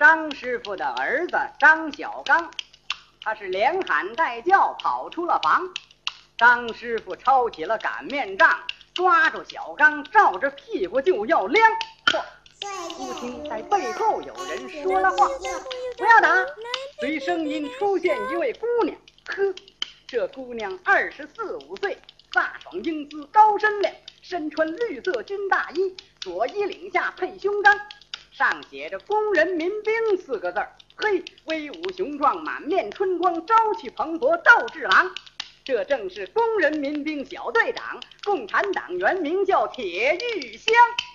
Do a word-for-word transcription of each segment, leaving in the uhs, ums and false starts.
张师傅的儿子张小刚，他是连喊带叫跑出了房。张师傅抄起了擀面杖，抓住小刚，照着屁股就要亮。嚯！忽听在背后有人说了话：“不要打！”随声音出现一位姑娘。呵，这姑娘二十四五岁，飒爽英姿，高身量，身穿绿色军大衣，左衣领下配胸章，上写着“工人民兵”四个字儿。嘿，威武雄壮，满面春光，朝气蓬勃，斗志昂。这正是工人民兵小队长，共产党员，名叫铁玉香。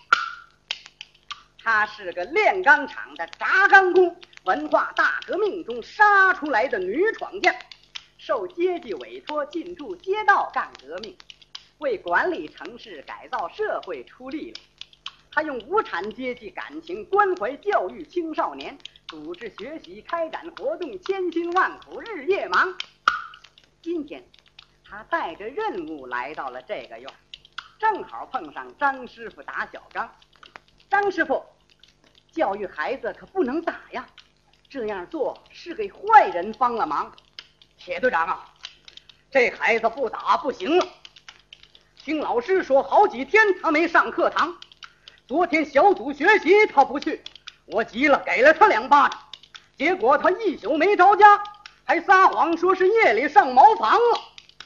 他是个炼钢厂的轧钢工，文化大革命中杀出来的女闯将，受阶级委托进驻街道干革命，为管理城市、改造社会出力量。他用无产阶级感情关怀教育青少年，组织学习开展活动，千辛万苦日夜忙。今天他带着任务来到了这个院，正好碰上张师傅打小刚。张师傅，教育孩子可不能打呀，这样做是给坏人帮了忙。铁队长啊，这孩子不打不行了。听老师说好几天他没上课堂，昨天小组学习他不去，我急了给了他两巴掌，结果他一宿没着家，还撒谎说是夜里上茅房了。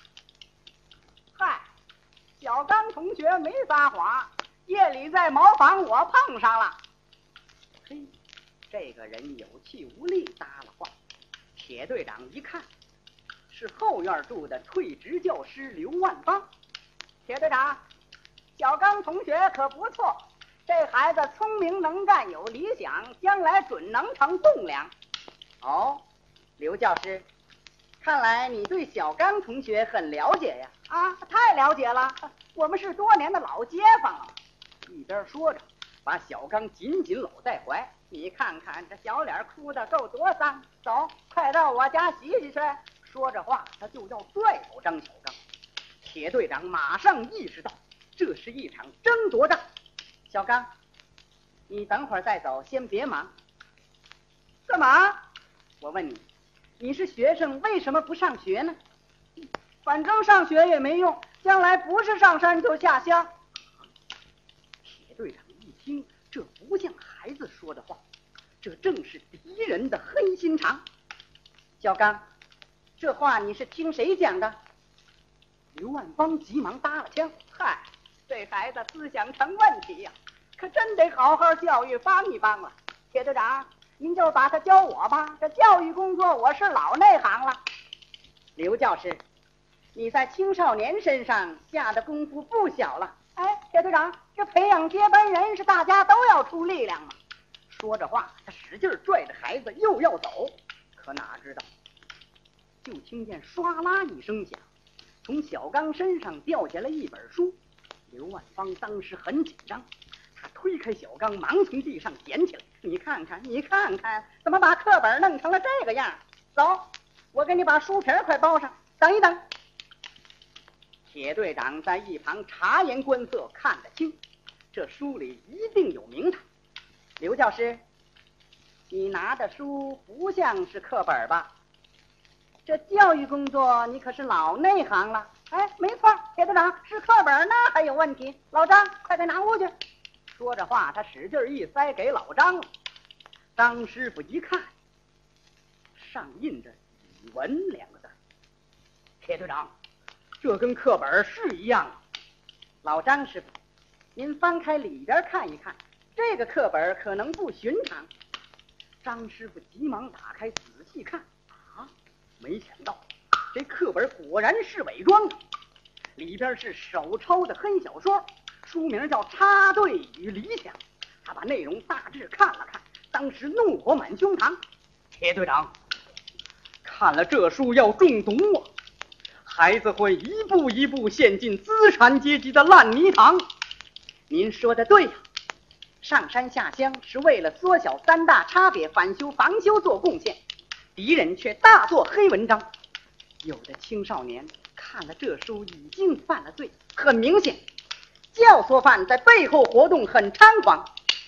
嗨，小刚同学没撒谎，夜里在茅房我碰上了。嘿，这个人有气无力搭了话。铁队长一看，是后院住的退职教师刘万邦。铁队长，小刚同学可不错，这孩子聪明能干，有理想，将来准能成栋梁。哦，刘教师，看来你对小刚同学很了解呀。啊，太了解了，我们是多年的老街坊了。一边说着，把小刚紧紧搂在怀。你看看这小脸哭得够多脏，走，快到我家洗洗去。说着话，他就要拽走张小刚。铁队长马上意识到，这是一场争夺战。小刚，你等会儿再走，先别忙。干嘛？我问你，你是学生，为什么不上学呢？反正上学也没用，将来不是上山就下乡。铁队长一听，这不像孩子说的话，这正是敌人的黑心肠。小刚，这话你是听谁讲的？刘万邦急忙搭了腔：嗨，这孩子思想成问题呀、啊，可真得好好教育帮一帮了。铁队长，您就把他教我吧，这教育工作我是老内行了。刘教师，你在青少年身上下的功夫不小了。哎，铁队长，这培养接班人是大家都要出力量嘛。说着话，他使劲拽着孩子又要走，可哪知道，就听见唰啦一声响，从小刚身上掉下来一本书。刘万芳当时很紧张，他推开小刚，忙从地上捡起来。你看看，你看看，怎么把课本弄成了这个样？走，我给你把书皮快包上。等一等。铁队长在一旁察言观色，看得清，这书里一定有名堂。刘教师，你拿的书不像是课本吧？这教育工作你可是老内行了。哎，没错，铁队长，是课本那还有问题。老张，快给拿过去。说着话，他使劲一塞给老张了。张师傅一看，上印着语文两个字。铁队长，这跟课本是一样啊。老张师傅，您翻开里边看一看，这个课本可能不寻常。张师傅急忙打开仔细看，啊，没想到这课本果然是伪装的，里边是手抄的黑小说，书名叫《插队与理想》。他把内容大致看了看，当时怒火满胸膛。铁队长，看了这书要中毒啊！孩子会一步一步陷进资产阶级的烂泥塘。您说的对呀、啊，上山下乡是为了缩小三大差别，反修防修做贡献，敌人却大做黑文章。有的青少年看了这书已经犯了罪，很明显，教唆犯在背后活动很猖狂。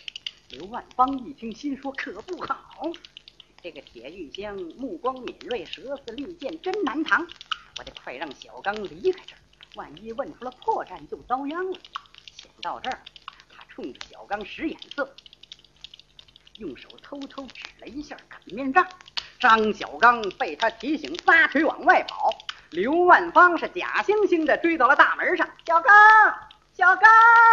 刘万芳一听，心说可不好，这个铁玉香目光敏锐，舌似利剑，真难藏。我得快让小刚离开这儿，万一问出了破绽就遭殃了。想到这儿，他冲着小刚使眼色，用手偷偷指了一下擀面杖。张小刚被他提醒，撒腿往外跑。刘万芳是假惺惺的追到了大门上。小刚，小刚，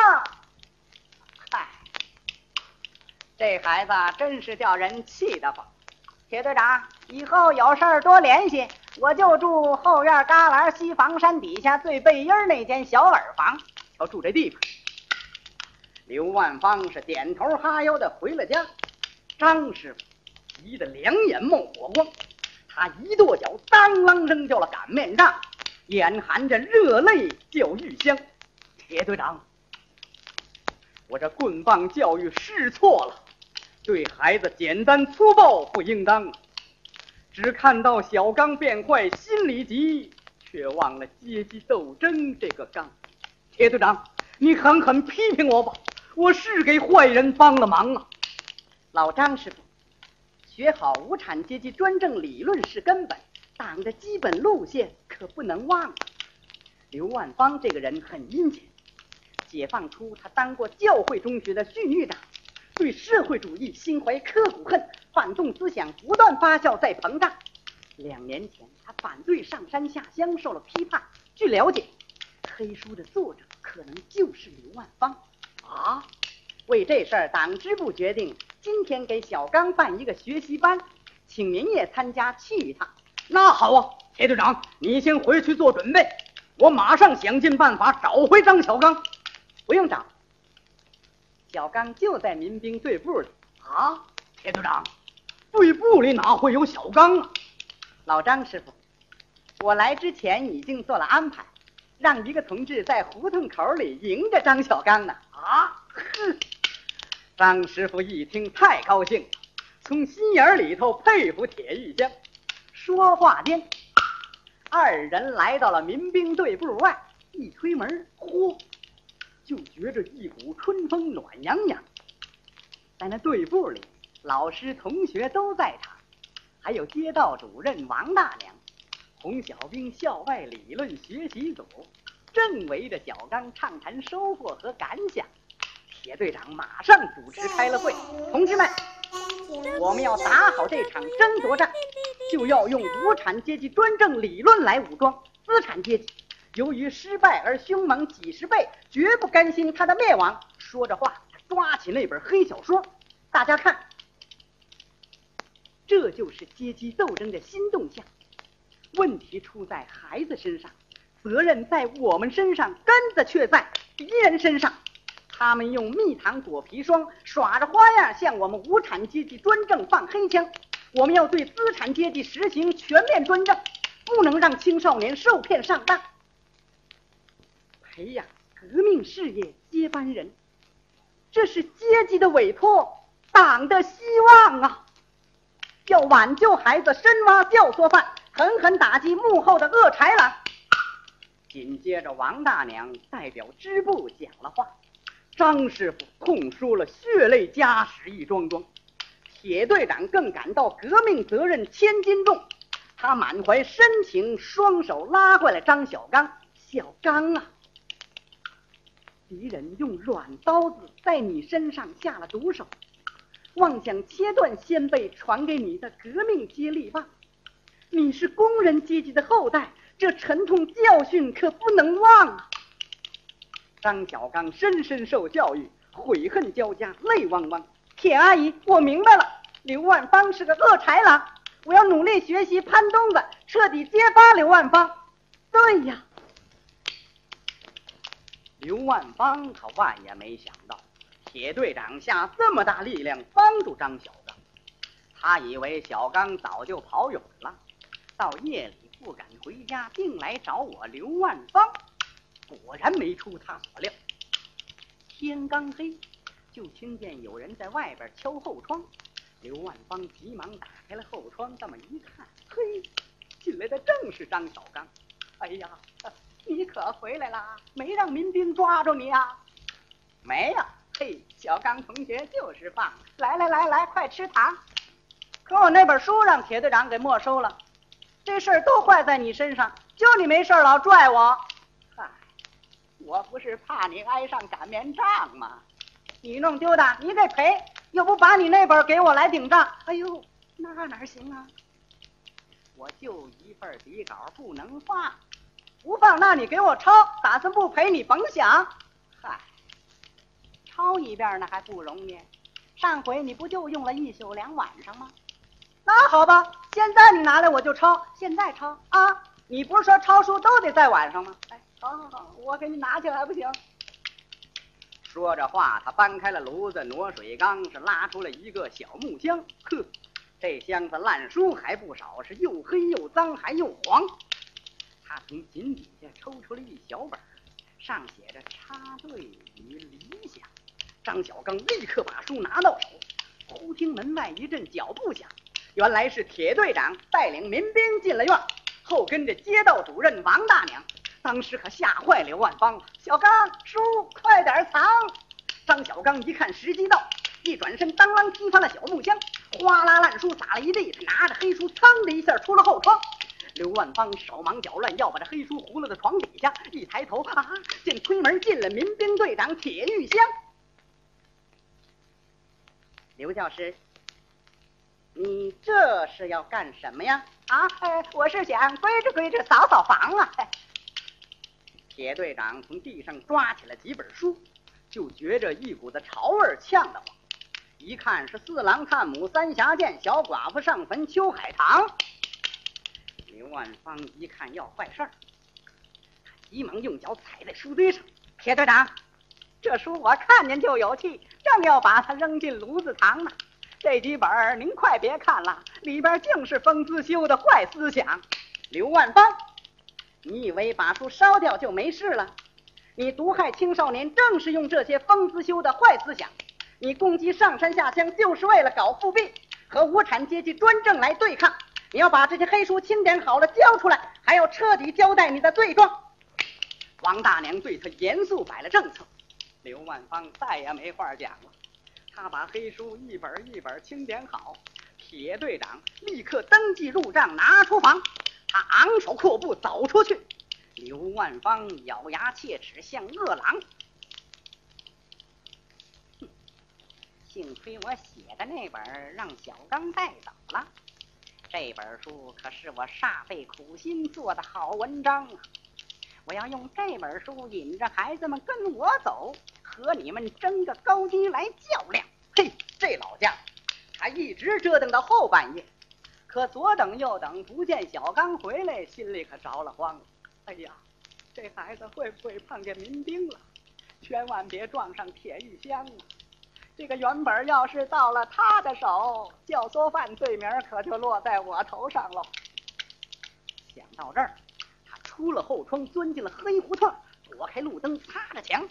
嗨，这孩子真是叫人气得慌。铁队长，以后有事儿多联系，我就住后院旮旯西房山底下最背阴那间小耳房，要住这地方。刘万芳是点头哈腰的回了家。张师傅急得两眼冒火光，他一跺脚，当啷扔掉了擀面杖，眼含着热泪叫玉香：“铁队长，我这棍棒教育是错了，对孩子简单粗暴不应当。只看到小刚变坏，心里急，却忘了阶级斗争这个刚。铁队长，你狠狠批评我吧，我是给坏人帮了忙啊。”老张师傅，学好无产阶级专政理论是根本，党的基本路线可不能忘了。刘万芳这个人很阴险，解放初他当过教会中学的训育长，对社会主义心怀刻骨恨，反动思想不断发酵在膨胀。两年前他反对上山下乡，受了批判。据了解，黑书的作者可能就是刘万芳啊。为这事儿，党支部决定今天给小刚办一个学习班，请您也参加去一趟。那好啊，铁队长，你先回去做准备，我马上想尽办法找回张小刚。不用找，小刚就在民兵队部里啊。铁队长，队部里哪会有小刚啊？老张师傅，我来之前已经做了安排，让一个同志在胡同口里迎着张小刚呢。啊，哼！张师傅一听太高兴了，从心眼里头佩服铁玉香。说话间，二人来到了民兵队部外，一推门，嚯，就觉着一股春风暖洋洋。在那队部里，老师同学都在场，还有街道主任王大娘，红小兵校外理论学习组正围着小刚畅谈收获和感想。铁队长马上主持开了会，同志们，我们要打好这场争夺战，就要用无产阶级专政理论来武装资产阶级。由于失败而凶猛几十倍，绝不甘心他的灭亡。说着话，他抓起那本黑小说，大家看，这就是阶级斗争的新动向。问题出在孩子身上，责任在我们身上，根子却在敌人身上。他们用蜜糖果皮霜，耍着花样向我们无产阶级专政放黑枪。我们要对资产阶级实行全面专政，不能让青少年受骗上当，培养革命事业接班人，这是阶级的委托，党的希望啊！要挽救孩子，深挖教唆犯，狠狠打击幕后的恶豺狼。紧接着，王大娘代表支部讲了话。张师傅痛说了血泪家史一桩桩，铁队长更感到革命责任千斤重，他满怀深情，双手拉过来张小刚。小刚啊，敌人用软刀子在你身上下了毒手，妄想切断先辈传给你的革命接力棒。你是工人阶级的后代，这沉痛教训可不能忘啊！张小刚深深受教育，悔恨交加，泪汪汪。铁阿姨，我明白了，刘万芳是个恶豺狼，我要努力学习潘东子，彻底揭发刘万芳。对呀，刘万芳他万也没想到，铁队长下这么大力量帮助张小刚。他以为小刚早就跑远了，到夜里不敢回家，并来找我刘万芳。果然没出他所料，天刚黑，就听见有人在外边敲后窗。刘万芳急忙打开了后窗，这么一看，嘿，进来的正是张小刚。哎呀，你可回来了，没让民兵抓住你啊？没呀， 嘿，小刚同学就是棒！来来来来，快吃糖。可我那本书让铁队长给没收了，这事儿都坏在你身上，就你没事老拽我。嗨，我不是怕你挨上擀面杖吗？你弄丢的，你得赔，又不把你那本给我来顶账。哎呦，那哪行啊？我就一份底稿不能放，不放那你给我抄，打算不赔你甭想。嗨，抄一遍那还不容易，上回你不就用了一宿两晚上吗？那好吧，现在你拿来我就抄，现在抄啊！你不是说抄书都得在晚上吗？哎，好好好，我给你拿起来不行？说着话，他搬开了炉子，挪水缸，是拉出了一个小木箱。呵，这箱子烂书还不少，是又黑又脏还又黄。他从井底下抽出了一小本，上写着插队与理想。张小刚立刻把书拿到手，忽听门外一阵脚步响，原来是铁队长带领民兵进了院，后跟着街道主任王大娘。当时可吓坏刘万芳了，小刚，书快点藏！张小刚一看时机到，一转身当啷踢翻了小木箱，哗啦烂书撒了一地，拿着黑书噌的一下出了后窗。刘万芳手忙脚乱要把这黑书糊了到床底下，一抬头啊，见推门进了民兵队长铁玉香。刘教师，你这是要干什么呀？啊，哎，我是想归置归置，扫扫房啊。哎，铁队长从地上抓起了几本书，就觉着一股子潮味呛得慌。一看是四郎探母、三峡剑、小寡妇上坟、秋海棠。刘万芳一看要坏事儿，急忙用脚踩在书堆上。铁队长，这书我看见就有气，正要把它扔进炉子藏呢。这几本儿您快别看了，里边竟是封资修的坏思想。刘万芳，你以为把书烧掉就没事了？你毒害青少年正是用这些封资修的坏思想，你攻击上山下乡就是为了搞复辟，和无产阶级专政来对抗。你要把这些黑书清点好了交出来，还要彻底交代你的罪状。王大娘对他严肃摆了政策，刘万芳再也没话讲了。他把黑书一本一本清点好，铁队长立刻登记入账，拿出房。他昂首阔步走出去，刘万芳咬牙切齿像饿狼。哼，幸亏我写的那本让小刚带走了，这本书可是我煞费苦心做的好文章啊！我要用这本书引着孩子们跟我走，和你们争个高低来较量。嘿，这老家他一直折腾到后半夜，可左等右等不见小刚回来，心里可着了慌了。哎呀，这孩子会不会碰见民兵了？千万别撞上铁玉香啊！这个原本要是到了他的手，教唆犯罪名可就落在我头上了。想到这儿，他出了后窗，钻进了黑胡同，躲开路灯，擦着墙，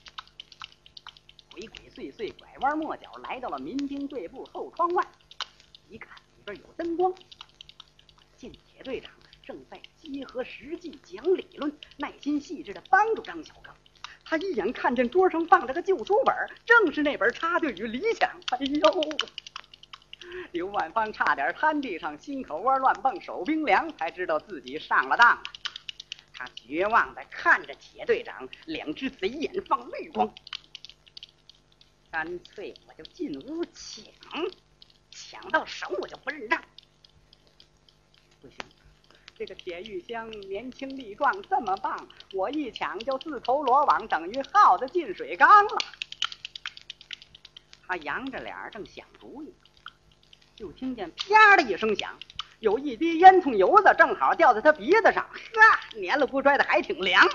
鬼鬼祟祟，拐弯抹角，来到了民兵队部后窗外。一看里边有灯光，见铁队长正在结合实际讲理论，耐心细致地帮助张小刚。他一眼看见桌上放着个旧书本，正是那本《插队与理想》。哎呦，刘万芳差点瘫地上，心口窝乱蹦，手冰凉，才知道自己上了当了。他绝望地看着铁队长，两只贼眼放绿光。干脆我就进屋抢，抢到手我就不认账。不行，这个铁玉香年轻力壮，这么棒，我一抢就自投罗网，等于耗子进水缸了。他扬着脸正想主意，就听见啪的一声响，有一滴烟囱油子正好掉在他鼻子上，哈，粘了不拽的还挺凉。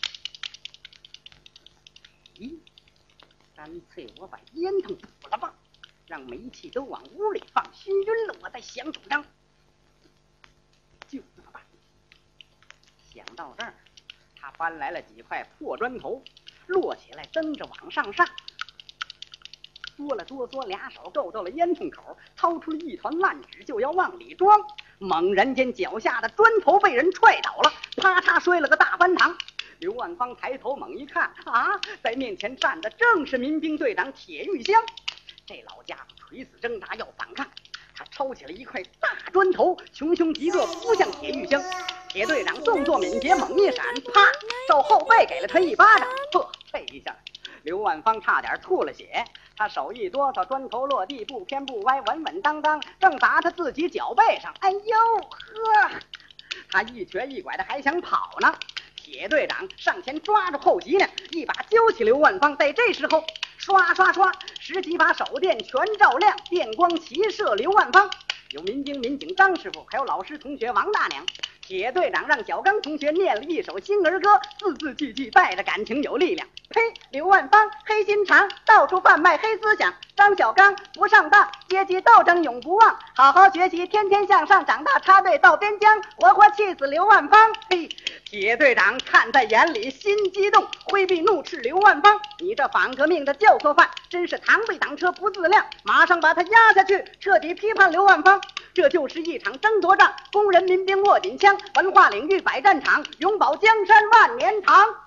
咦，干脆我把烟囱补了吧，让煤气都往屋里放，熏晕了我再想主张。就这么办。想到这儿，他搬来了几块破砖头，摞起来蹬着往上上，哆了哆嗦，俩手够到了烟囱口，掏出了一团烂纸就要往里装。猛然间脚下的砖头被人踹倒了，啪嚓摔了个大翻堂。 刘万芳抬头猛一看，啊，在面前站的正是民兵队长铁玉香。这老家伙垂死挣扎要反抗，他抄起了一块大砖头，穷凶极恶扑向铁玉香。铁队长动作敏捷，猛一闪，啪，照后背给了他一巴掌。呵，这一下，刘万芳差点吐了血。他手一哆嗦，砖头落地，不偏不歪，稳稳当当，正砸他自己脚背上。哎呦呵！他一瘸一拐的还想跑呢。铁队长上前抓住后脊呢，一把揪起刘万芳。在这时候，刷刷刷，十几把手电全照亮，电光齐射刘万芳。有民兵民警张师傅，还有老师同学王大娘。铁队长让小刚同学念了一首新儿歌，字字句句带着感情有力量。呸！刘万芳黑心肠，到处贩卖黑思想。张小刚不上当，阶级斗争永不忘，好好学习，天天向上，长大插队到边疆，活活气死刘万芳。嘿！铁队长看在眼里，心激动，挥臂怒斥刘万芳：“你这反革命的教唆犯，真是螳臂挡车不自量！马上把他压下去！”彻底批判刘万芳。这就是一场争夺战，工人民兵握紧枪，文化领域百战场，永保江山万年长。